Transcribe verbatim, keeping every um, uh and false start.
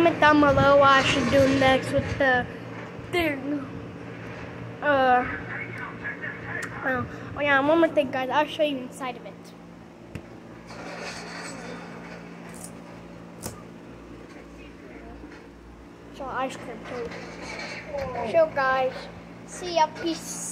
comment down below what I should do next with the thing. Uh, oh, oh yeah, one more thing, guys. I'll show you inside of it. So ice cream too. So guys, see ya, peace.